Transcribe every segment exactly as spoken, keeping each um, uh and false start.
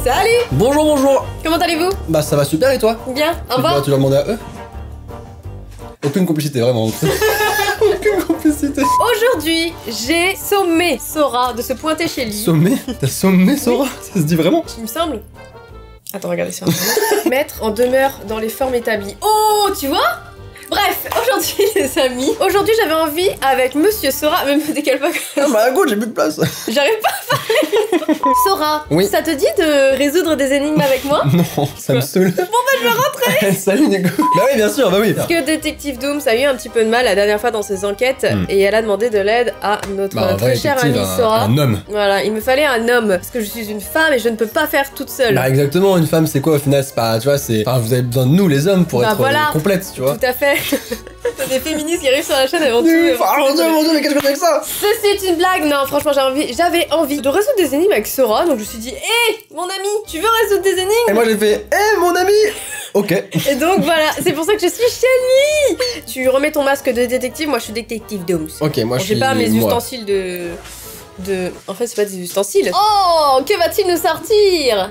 Salut. Bonjour, bonjour. Comment allez-vous? Bah ça va super et toi? Bien, au Tu revoir. dois, tu dois demander à eux? Aucune complicité, vraiment. Aucune complicité. Aujourd'hui, j'ai sommé Sora de se pointer chez lui. Sommé? T'as sommé Sora? Ça se dit vraiment? Il me semble. Attends, regardez sur internet. Mettre en demeure dans les formes établies. Oh, tu vois? Bref, aujourd'hui les amis, aujourd'hui j'avais envie avec Monsieur Sora, même me décale pas. Ah bah à gauche, j'ai plus de place. J'arrive pas à parler. Sora, Oui. ça te dit de résoudre des énigmes avec moi? Non, ça me saoule. Bon bah je vais rentrer. Salut Nico. Bah oui, bien sûr, bah oui. Parce que Détective Doom, ça a eu un petit peu de mal la dernière fois dans ses enquêtes Hmm. et elle a demandé de l'aide à notre Bah un très vrai cher ami détective, un, Sora. un homme. Voilà, il me fallait un homme parce que je suis une femme et je ne peux pas faire toute seule. Bah exactement, une femme c'est quoi au final? C'est pas, tu vois, c'est... Enfin vous avez besoin de nous les hommes pour Bah, être voilà. euh, complète, tu vois. Tout à fait. T'as des féministes qui arrivent sur la chaîne avant tout. Nul. euh, Ah mon dieu, mon dieu, mais qu'est-ce que c'est que ça? Ceci est une blague, non, franchement, j'ai envie, j'avais envie de résoudre des énigmes avec Sora, donc je me suis dit, hé, mon ami, tu veux résoudre des énigmes? Et moi j'ai fait, hé mon ami. Ok. Et donc voilà, c'est pour ça que je suis chez lui. Tu remets ton masque de détective, moi je suis détective Dooms. Ok, moi Bon, je suis... j'ai pas mes moi. ustensiles de... de... En fait, c'est pas des ustensiles. Oh, que va-t-il nous sortir?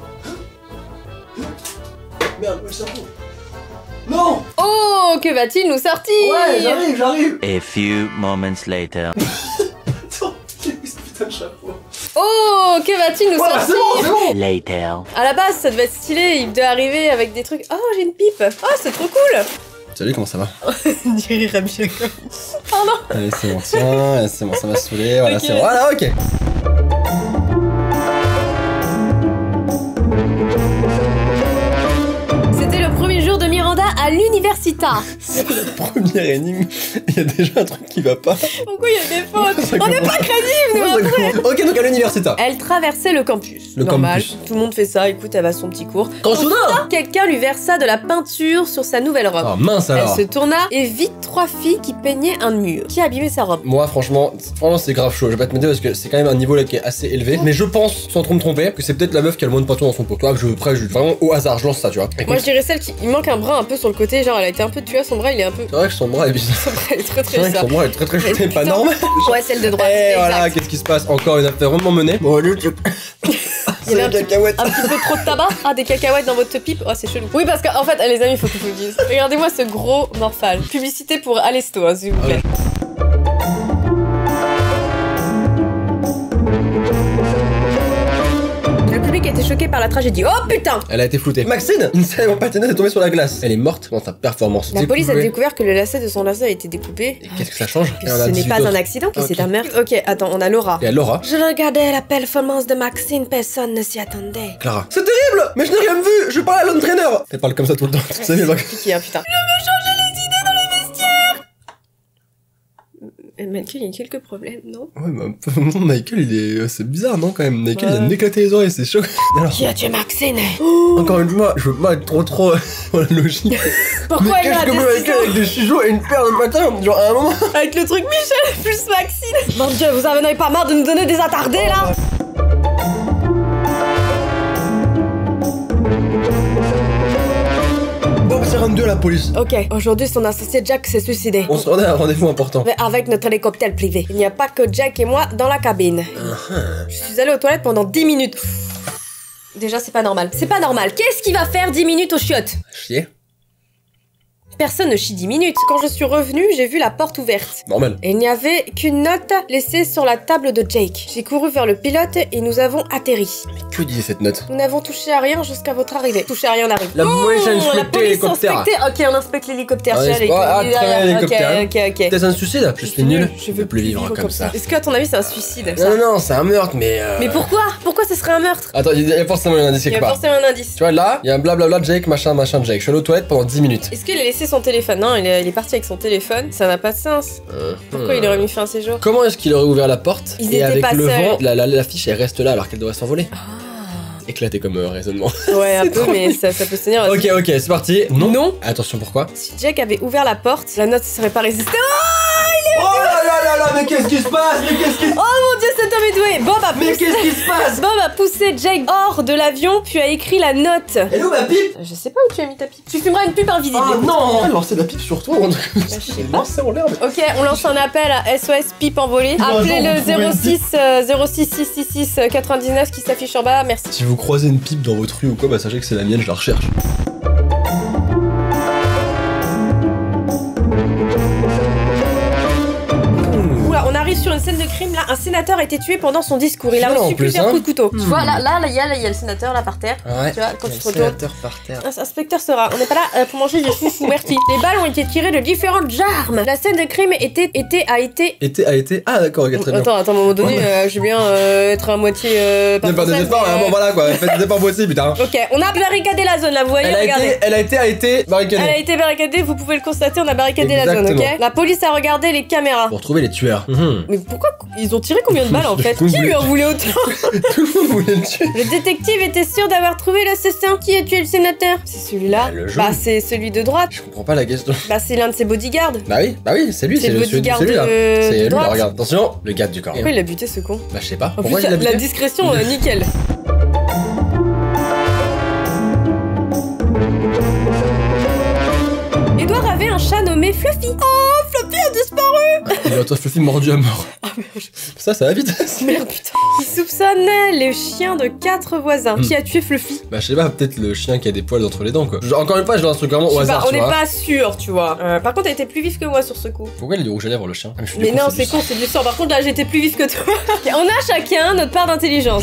Merde, le chapeau. Non. Oh, que va-t-il nous sortir? Ouais, j'arrive, j'arrive. A few moments later. Attends, j'ai mis ce putain de chapeau. Oh, que va-t-il nous Voilà, c'est sortir? bon, c'est bon. Later. À la base, ça devait être stylé, il devait arriver avec des trucs. Oh, j'ai une pipe. Oh, c'est trop cool. Salut, comment ça va? Dirait Rabia. Pardon. Allez, c'est bon, tiens, allez, c'est bon, ça m'a saoulé, voilà, Ok. c'est bon, voilà, ok. C'était le premier jour de Miranda à l'universita. C'est la première énigme, il y a déjà un truc qui va pas. Pourquoi il y a des fautes? Ça On n'est commence- pas crédibles, nous, Ouais, ça après. commence- Ok, donc à l'université. Elle traversait le campus. Le Normal. campus. Tout le monde fait ça. Écoute, elle va à son petit cours. Quand soudain Quelqu'un lui versa de la peinture sur sa nouvelle robe. Oh mince Elle alors. se tourna et vit trois filles qui peignaient un mur. Qui abîmait sa robe? Moi franchement, franchement c'est grave chaud, je vais pas te mentir parce que c'est quand même un niveau là qui est assez élevé. Mais je pense, sans trop me tromper, que c'est peut-être la meuf qui a le moins de peinture dans son pot. Toi, je, après, je, vraiment au hasard, je lance ça, tu vois. Écoute, Moi, je dirais celle qui. Il manque un bras un peu sur le côté. Genre, elle a été un peu tuée. Son bras, il est un peu. c'est vrai que son bras est bizarre. Son bras, il est très C'est très vrai que ça. son bras est très très chaud, Mais c'est pas putain. normal. Ouais, celle de droite. Et exact. voilà, qu'est-ce qui se passe? Encore une affaire rondement menée. Bon, allez, tu... Il y avait C'est un des petit- cacahuètes. Un petit peu trop de tabac? Ah, des cacahuètes dans votre pipe? Oh, c'est chelou. Oui, parce qu'en fait, les amis, il faut que je vous le dise. Regardez-moi ce gros morphal. Publicité pour Alesto, hein, s'il vous plaît. Le public était choqué par la tragédie. Oh putain! Elle a été floutée. Maxine, une célèbre patineuse est tombée sur la glace. Elle est morte dans sa performance. La police a Découvert- découvre que le lacet de son lacet a été découpé. Et qu'est-ce que ça change? Que Et on a ce n'est dix-huit pas autres. un accident, que Ok. c'est un meurtre. Ok, attends, on a Laura. Et à Laura. Je regardais la performance de Maxine, personne ne s'y attendait. Clara. C'est terrible! Mais je n'ai rien vu! Je parle à l'entraîneur! Elle parle comme ça tout le temps. Tu sais, mais pas- Piqué, hein, putain. Je veux changer les idées dans les vestiaires! Michael, il y a quelques problèmes, non? Ouais, bah, Michael, il est. C'est bizarre, non, quand même? Michael, il Ouais. vient d'éclater les oreilles, c'est chaud. Alors, Qui a tué Maxine? encore une fois, je veux pas être trop trop dans la logique. Pourquoi Mais il a qu'est-ce que des vous avec, ciseaux avec des ciseaux et une paire de matin? Genre, à un moment. Avec le truc Michel plus Maxine. Mon dieu, vous en avez pas marre de nous donner des attardés là? Bon, c'est rendu à la police. Ok, aujourd'hui son associé Jack s'est suicidé. On se rendait à un rendez-vous important. Mais avec notre hélicoptère privé. Il n'y a pas que Jack et moi dans la cabine. Je suis allée aux toilettes pendant dix minutes. Déjà, c'est pas normal. C'est pas normal. Qu'est-ce qu'il va faire dix minutes aux chiottes? Chier. Personne ne chie dix minutes. Quand je suis revenue, j'ai vu la porte ouverte. Normal. Et il n'y avait qu'une note laissée sur la table de Jake. J'ai couru vers le pilote et nous avons atterri. Mais que disait cette note? Nous n'avons touché à rien jusqu'à votre arrivée. Touché à rien n'arrive. La police a la inspecté police l'hélicoptère. inspecté. Ok, on inspecte l'hélicoptère. Ah, c'est c'est pas- ah, très bien, l'hélicoptère. Ok, ok, ok. T'es un suicide? Je suis nul. Je veux plus vivre comme ça. Est-ce que, à ton avis, c'est un suicide? Non, non, non, c'est un meurtre, mais. euh, Mais pourquoi? Pourquoi ce serait un meurtre? Attends, il y a forcément un indice Il y quelque a part. forcément un indice. Tu vois, là, il y a un blablabla Jake, machin, machin, Jake. Je suis allé aux toilettes pendant dix minutes. Est-ce qu'il a laissé son téléphone? Non, il est, il est parti avec son téléphone. Ça n'a pas de sens. Euh, Pourquoi hmm. il aurait mis fin à ses jours? Comment est-ce qu'il aurait ouvert la porte? Ils et étaient avec pas le seuls. vent, la, la, la fiche elle reste là alors qu'elle devrait s'envoler. Ah. Éclaté comme euh, raisonnement. Ouais, un C'est peu, trop mais ça, ça peut se tenir. Ok, ok, c'est parti. Non. Non. Attention, pourquoi? Si Jack avait ouvert la porte, la note ne serait pas résistée. Oh, Oh là là là là, mais qu'est-ce qui se passe? Mais qu'est-ce qui se oh mon dieu, cet homme est doué. Bob a Mais poussé... qu'est-ce qui se passe? Bob a poussé Jake hors de l'avion, puis a écrit la note. Elle est où ma pipe? Je sais pas où tu as mis ta pipe. Tu fumeras une pub invisible. Ah non! Elle lançait de la pipe sur toi. Bah, je sais pas. Lancer en l'air. Ok, on lance un appel à S O S pipe envolée. Non, Appelez non, le vous trouvez une zéro six euh, zéro six six six six quatre-vingt-dix-neuf qui s'affiche en bas. Merci. Si vous croisez une pipe dans votre rue ou quoi, bah sachez que c'est la mienne, je la recherche. Oula, on arrive sur une scène de crime. Là, un sénateur a été tué pendant son discours. Il a Violent, reçu en plus, plusieurs hein. coups de couteau. Hmm. Tu vois, là, là, là, il y, a- là, il y a le sénateur là par terre. Ouais. Tu vois, quand tu te retournes. sénateur par terre. Un- Inspecteur Sora, on n'est pas là euh, pour manger des choux merci. Les balles ont été tirées de différentes armes. La scène de crime était, était, a été... Été a été. Ah d'accord, ok, très bien. Attends, attends, à un moment donné, euh, je vais bien euh, être à moitié... Euh, Ne pas des française, efforts, mais, hein, euh, bon voilà quoi, faites des efforts possibles, putain. Ok, on a barricadé la zone là, vous voyez, Elle a regardez. été, elle a été, a été barricadée. Elle a été barricadée, vous pouvez le constater, on a barricadé la zone, Exactement. ok? La police a regardé les caméras. Pour trouver les tueurs. Mhm. Mais pourquoi ils ont tiré combien de balles en fait? Tout le Qui monde lui en voulait- voulait autant? Tout le monde voulait le tuer. Le détective était sûr d'avoir trouvé l'assassin. Qui a tué le sénateur? C'est celui-là. Bah, le jaune. Bah c'est celui de droite. Je comprends pas la question. Bah c'est l'un de ses bodyguards. Bah oui, bah oui, c'est lui, C'est c'est le le celui bodyguard celui-là. de- C'est de lui, là, droite. regarde. Attention, le garde du corps. Pourquoi il a buté ce con? Bah je sais pas. En Pourquoi plus, il l'a la, la buté? discrétion, euh, nickel. Edouard avait un chat nommé Fluffy. Oh, Fluffy a disparu. Il a toi Fluffy mordu à mort. Ça, ça va vite. Merde, putain. Il soupçonnait les chiens de quatre voisins. Hmm. Qui a tué Fluffy? Bah je sais pas, peut-être le chien qui a des poils entre les dents quoi. Je- Encore une fois, je lance un truc vraiment Je au sais pas, hasard, on tu n'est vois. pas sûr, tu vois. Euh, par contre, elle était plus vive que moi sur ce coup. Pourquoi il a du rouge à lèvres le chien? Ah, je suis Mais con, non, du c'est sang. con, c'est du sang. Par contre, là, j'étais plus vive que toi. Ok, on a chacun notre part d'intelligence.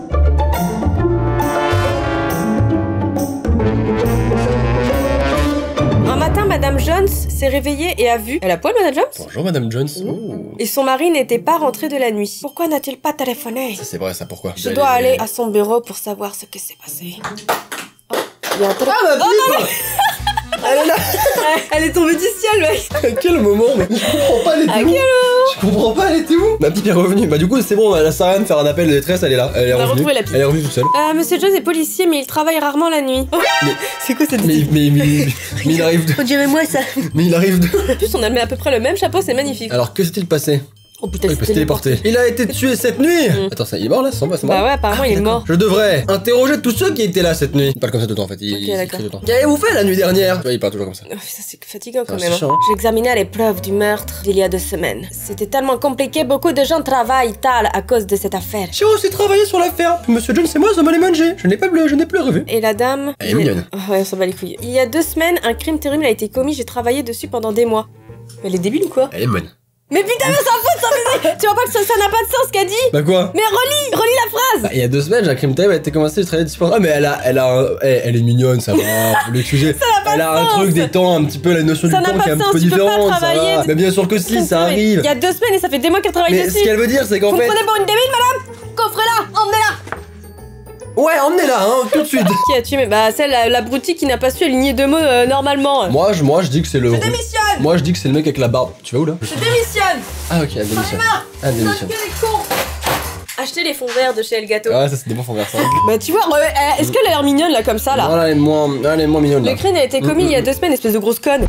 Un matin, Madame Jones s'est réveillée et a vu... Elle a poil, Madame Jones? Bonjour Madame Jones. Oh. Et son mari n'était pas rentré de la nuit. Pourquoi n'a-t-il pas téléphoné? Ça c'est vrai, ça pourquoi? Je dois aller à son bureau pour savoir ce qui s'est passé. Oh, il y a un téléphone. Ah ma pipe. Elle est là. Elle est tombée du ciel, mec. À quel moment? Mais je comprends pas, elle était À où? quel Je comprends pas, elle était où? Ma pipe est revenue. Bah du coup c'est bon, elle sert à rien de faire un appel de détresse, elle est là. Elle est On a revenue. retrouvé la pipe. Elle est revenue toute seule. Euh, Monsieur Jones est policier, mais il travaille rarement la nuit. Oh, Mais- c'est quoi cette Mais, mais, mais, mais, mais il arrive de... On dirait moi ça. Mais il arrive de... En plus, on a mis à peu près le même chapeau, c'est magnifique. Alors que s'est-il passé? Oh putain, Il peut se téléporter. Il a été tué cette nuit. Mm. Attends, ça, il est mort là? C'est mort, c'est mort. Bah ouais, apparemment, il est mort. Je devrais interroger tous ceux qui étaient là cette nuit. Il parle comme ça tout le temps en fait. Il, Ok, il d'accord. écrit tout le temps. Qu'avez-vous fait la nuit dernière? Tu vois, il parle toujours comme ça. Oh, ça c'est fatigant quand Ah, même. c'est chiant, hein. J'examinais les preuves du meurtre d'il y a deux semaines. C'était tellement compliqué, beaucoup de gens travaillent tard à cause de cette affaire. J'ai aussi travaillé sur l'affaire. Puis Monsieur Jones et moi, ça m'a les manger. Je n'ai pas bleu, je n'ai plus revu. Et la dame... Elle est mignonne. Oh, ouais, on s'en bat les couilles. Il y a deux semaines, un crime terrible a été commis, j'ai travaillé dessus pendant des mois. Elle est débile ou quoi? Elle est bonne. Mais putain, mais ça fout, ça faisait... Tu vois pas que ça ça n'a pas de sens ce qu'elle dit? Bah quoi? Mais relis, relis la phrase. Bah, il y a deux semaines, j'ai un crime terrible a été commencé, je travaillais dessus pendant. Ah, mais elle a, elle a, un- elle, elle est mignonne, ça va. Vous l'excusez. Elle a un sens. truc des temps, un petit peu la notion Ça du n'a temps pas qui est un de petit peu sens, tu peux pas différente. Ça travailler va. de- Mais bien sûr que si, ça arrive. Il y a deux semaines et ça fait des mois qu'elle travaille Mais dessus. ce qu'elle veut dire, c'est qu'en Vous me fait. prenez pour une débile, madame? Coffrez-la, emmenez-la. Ouais, emmenez-la, hein, tout de suite. Qui a tué mais Bah, celle, la- l'abruti qui n'a pas su aligner deux mots euh, normalement. Moi, je, moi, je dis que c'est le. Je démissionne. Moi, je dis que c'est le mec avec la barbe. Tu vas où là? Je démissionne. Ah, ok, elle démissionne. Ah, elle démissionne. Achetez les fonds verts de chez El Gato. Ah, ça, c'est des bons fonds verts, ça. Bah, tu vois, euh, euh, est-ce qu'elle a l'air mignonne là, comme ça là? Voilà, elle est moins, elle est moins mignonne là. Le crime a été commis il y a deux semaines, espèce de grosse conne.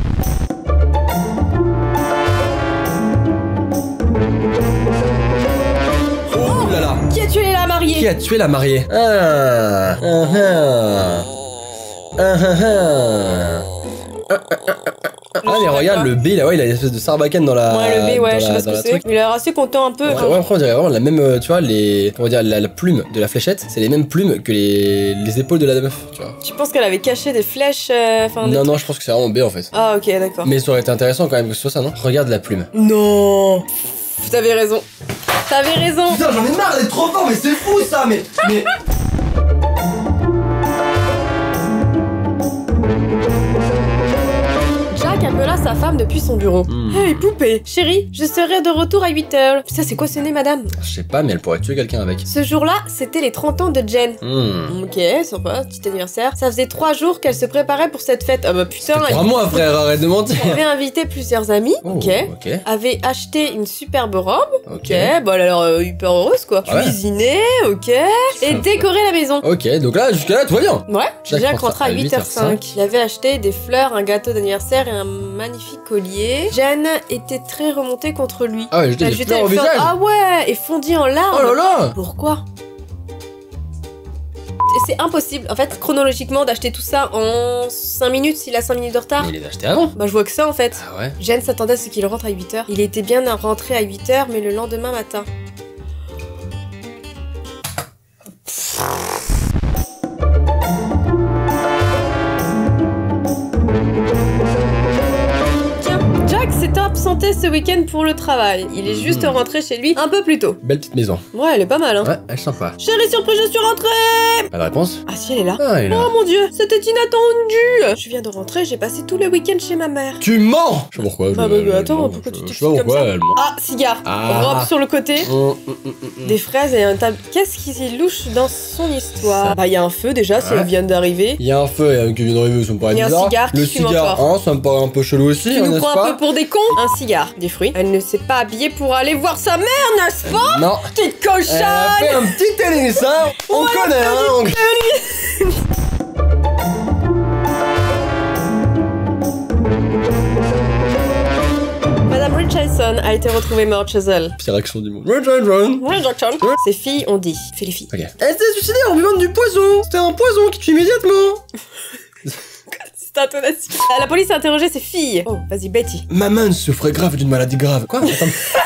Oh là là. Qui a tué la mariée? Qui a tué la mariée? Ah, ah, ah. Ah, ah, ah. Ah, mais regarde, le B là, ouais, il a une espèce de sarbacane dans la. Ouais, le B, ouais, dans je sais la- pas ce dans que la c'est. truc. Il a l'air assez content un peu. Ouais, enfin. ouais, après on dirait vraiment la même, euh, tu vois, les, comment dire, la, la plume de la fléchette, c'est les mêmes plumes que les, les épaules de la meuf, tu vois. Tu penses qu'elle avait caché des flèches euh, enfin, des Non, non, trucs je pense que c'est vraiment B en fait. Ah, ok, d'accord. Mais ça aurait été intéressant quand même que ce soit ça, non? Regarde la plume. Non. T'avais raison. T'avais raison. Putain, j'en ai marre d'être trop fort, mais c'est fou ça, mais. mais... Jack appela sa femme depuis son bureau. Hmm. Hey, poupée, chérie, je serai de retour à huit heures. Ça, c'est quoi ce nez, madame? Je sais pas, mais elle pourrait tuer quelqu'un avec. Ce jour-là, c'était les trente ans de Jen. Hmm. Ok, sympa, petit anniversaire. Ça faisait trois jours qu'elle se préparait pour cette fête. Ah bah putain, C'était elle pour moi, frère, arrête de mentir. avait invité plusieurs amis. Oh, Ok. ok. Avait acheté une superbe robe. Ok. Ok, bah elle a l'air euh, hyper heureuse quoi. Ouais. Cuisiner, ok. Et Sympa. décorer la maison. Ok, donc là, jusqu'à là, tout va bien. Ouais, Jack Jack rentre rentra à à huit heures cinq. Il avait acheté des fleurs, un gâteau d'anniversaire et un magnifique collier. Jen Anne était très remontée contre lui. Ah ouais, je dis, Elle il jetait pleure au elle fait- visage. Ah ouais, et fondit en larmes. Oh là là. Pourquoi? C'est impossible, en fait, chronologiquement, d'acheter tout ça en cinq minutes s'il a cinq minutes de retard. Mais il les a achetés avant. Bah, je vois que ça, en fait. Ah ouais. Jen s'attendait à ce qu'il rentre à huit heures. Il était bien rentré à huit heures, mais le lendemain matin. Jack s'est absenté ce week-end pour le travail. Il est juste Mhm. rentré chez lui un peu plus tôt. Belle petite maison. Ouais, elle est pas mal, hein. Ouais, elle est sympa. Chérie, surprise, je suis rentrée. Pas de réponse? Ah si, elle est là. Ah, elle est là. Oh mon dieu, c'était inattendu. Je viens de rentrer, j'ai passé tout le week-end chez ma mère. Tu mens! Je sais pas pourquoi. Bah, je- bah, bah, je- attends, je- pourquoi tu je- t'excites Je sais pas comme pourquoi ça? elle ment. Ah, cigare. Ah. Robe sur le côté. Hum, hum, hum, hum. Des fraises et un table. Qu'est-ce qui est louche dans son histoire? Ça- Bah, il y a un feu déjà, si Ouais. elle vient d'arriver. Il y a un feu et un qui vient d'arriver, ça me paraît Il y a un bizarre. cigare qui Le fume cigare, encore. hein, ça me paraît un peu chelou aussi, Tu hein, nous n'est-ce prends un pas? peu pour des cons? Un cigare, des fruits. Elle ne s'est pas habillée pour aller voir sa mère, n'est-ce pas? Non. Petite Elle a cochonne! fait un petit tennis, hein. On Ouais, connaît, hein. on- Madame Richardson a été retrouvée morte chez elle. Pire action du monde. Run, run, run. Richardson. Ses filles ont dit. Fais les filles. Ok. Elle s'est suicidée en buvant du poison. C'était un poison qui tue immédiatement. C'est intonation. La police a interrogé ses filles. Oh, vas-y, Betty. Maman souffrait grave d'une maladie grave. Quoi? Attends.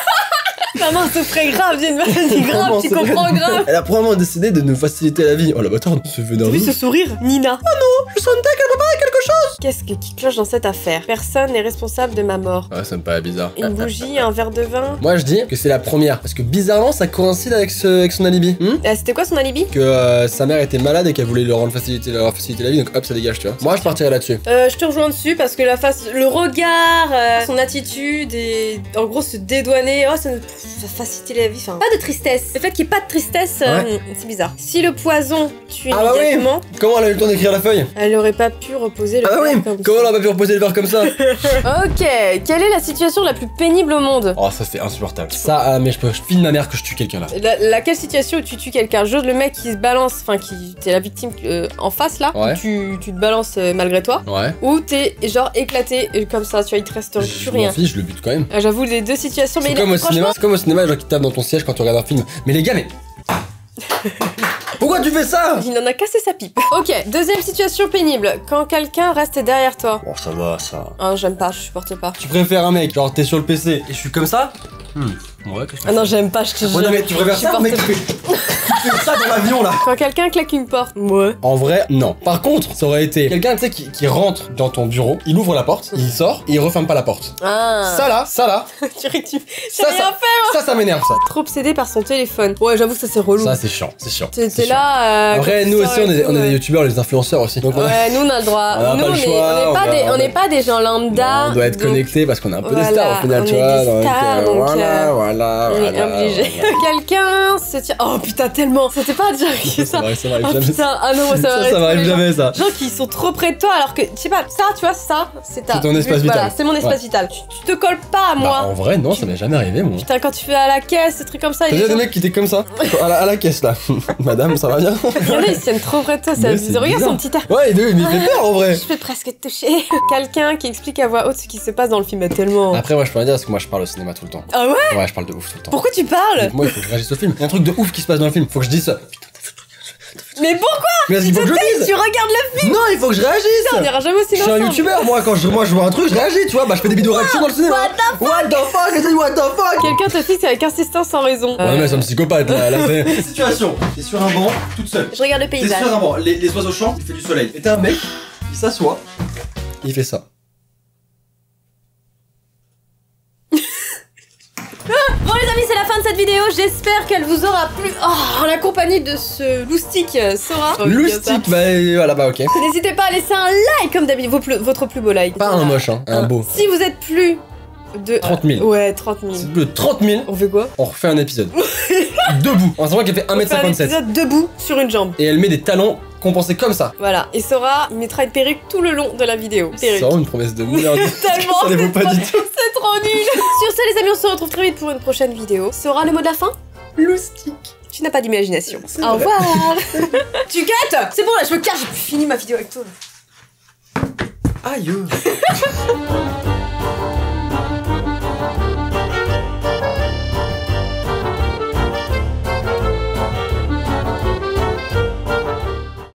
Maman souffrait grave d'une maladie grave, Maman tu souffrait- comprends grave. Elle a probablement décidé de nous faciliter la vie. Oh la bâtarde, se veut T'as d'un vu loup. ce sourire? Nina. Je sentais qu'elle préparait quelque chose. Qu'est-ce que- qui cloche dans cette affaire? Personne n'est responsable de ma mort. Ouais, ça me paraît bizarre. Une bougie, un verre de vin. Moi je dis que c'est la première. Parce que bizarrement ça coïncide avec, ce- avec son alibi. Hmm Euh, C'était quoi son alibi? que euh, sa mère était malade et qu'elle voulait leur rendre faciliter, leur faciliter la vie, donc hop, ça dégage, tu vois. Moi, je partirais là-dessus. Euh, je te rejoins dessus parce que la face, le regard, euh, son attitude et en gros se dédouaner, oh ça nous ça facilite la vie, enfin pas de tristesse. Le fait qu'il n'y ait pas de tristesse, euh, c'est bizarre. Si le poison tue Ah bah oui. immédiatement, Comment elle a eu le temps d'écrire la feuille? elle aurait pas pu reposer le Ah bah verre oui. comme Comment elle a pas pu reposer le verre comme ça? Ok, quelle est la situation la plus pénible au monde? Oh, ça c'est insupportable. Ça, ah, mais je peux, je filme ma mère que je tue quelqu'un là. La, laquelle situation où tu tues quelqu'un? Juste le mec qui se balance, enfin qui t'es la victime euh, en face là, Ouais. où tu, tu te balances euh, malgré toi, Ouais. ou t'es genre éclaté euh, comme ça, tu vois, il te reste plus Je m'en rien. fiche, je le bute quand même. Ah, j'avoue les deux situations, mais C'est il- comme au franchement, cinéma, c'est comme au cinéma, les gens qui tapent dans ton siège quand tu regardes un film. Mais les gars, mais. Pourquoi tu fais ça? il en a cassé sa pipe. Ok, deuxième situation pénible, quand quelqu'un reste derrière toi. Bon, ça va, ça. Ah, j'aime pas, je supporte pas. Tu préfères un mec, genre t'es sur le P C et je suis comme ça? Hmm. Ouais, qu'est-ce que Ah non, j'aime pas, je te jure. Ouais, non, mais tu préfères Je ça, supporte mec, tu pas. fais... tu fais ça dans l'avion là. Quand quelqu'un claque une porte. Ouais. En vrai, non. Par contre, ça aurait été quelqu'un, tu sais, qui, qui rentre dans ton bureau, il ouvre la porte, il sort, et il referme pas la porte. Ah. Ça là, ça là, tu tu ça, rien ça, fait. ça, ça m'énerve ça. Trop obsédé par son téléphone. Ouais, j'avoue que ça c'est relou. Ça, c'est chiant, c'est chiant. T'es c'est t'es chiant. là. euh, Après, quand tu nous sors aussi, et on est, tout, on est ouais. des youtubeurs, les influenceurs aussi. Donc on a- Ouais, nous on a le droit. On a nous pas on le est- choix, on n'est on pas, va- des, on on n'est va- pas des gens lambda. on doit être donc- connecté parce qu'on est un peu voilà, des stars au final, on tu est vois. des donc, stars, euh, donc, voilà, euh, voilà, On est voilà, obligé. voilà. Quelqu'un se tient. Oh putain, tellement. C'était pas déjà arrivé Ça ça. m'arrive, ça m'arrive Oh jamais. putain, ah non, moi ça Ça, m'arrive ça m'arrive trop, les jamais ça. gens- Gens qui sont trop près de toi alors que, je sais pas, ça, tu vois, ça, c'est ta. C'est ton espace Voilà, vital. c'est mon espace Ouais. vital. Tu, tu te colles pas à Bah, moi. en vrai, non, ça m'est jamais arrivé, moi. Putain, quand tu fais à la caisse, des trucs comme ça, T'as les déjà des gens- mecs qui étaient comme ça à la, à la caisse là. Madame, ça va bien? Regardez, ils se tiennent trop près de toi, c'est Mais abusé. c'est Regarde bizarre. son petit air. Ouais, mais il fait peur en vrai. Je peux presque te toucher. Quelqu'un qui explique à voix haute ce qui se passe dans le film, mais tellement. Après, moi je peux rien dire parce que moi je parle au cinéma tout le temps. Ah ouais? Ouais, je parle de ouf tout le temps. Pourquoi tu parles? Donc, moi, il faut que je réagisse au film. Il y a un truc de ouf qui se passe dans le film. Faut que je dise ça. Mais pourquoi? Mais il faut que je le dise. Tu regardes le film? Non, il faut que je réagisse. On ira jamais au Je cinéma suis un ensemble. youtubeur, moi quand je, moi, je vois un truc, je réagis, tu vois. Bah, je fais des vidéos réactions dans le cinéma. What the fuck? What the fuck? J'ai dit what the fuck? Quelqu'un te fixe avec insistance sans raison. Ouais, mais c'est un psychopathe là. là c'est... Situation, t'es sur un banc, toute seule. Je regarde le T'es paysage. sur un banc, les, les oiseaux chantent, il fait du soleil. Et t'as un mec, il s'assoit, il fait ça. Bon les amis, c'est la fin de cette vidéo. J'espère qu'elle vous aura plu. Oh, en la compagnie de ce loustic euh, Sora. Loustic, bah voilà, bah ok. N'hésitez pas à laisser un like comme d'habitude, vos plus- votre plus beau like. Pas un moche, hein, un beau. Si vous êtes plus de trente mille. Ouais, trente mille. C'est plus de trente mille, On fait quoi? on refait un épisode. Debout. En sachant qu'elle fait un mètre On fait un cinquante-sept. épisode debout sur une jambe. Et elle met des talons compensés comme ça. Voilà. Et Sora, il mettra une perruque tout le long de la vidéo. C'est Perruque. vraiment une promesse de merde. Tellement. Ça les vaut pas du tout. C'est trop nul. Sur ce les amis, on se retrouve très vite pour une prochaine vidéo. Sora, le mot de la fin? Loustic. Tu n'as pas d'imagination. C'est Au vrai. revoir. Tu quittes? C'est bon là, je me cache, j'ai fini ma vidéo avec toi. Aïe.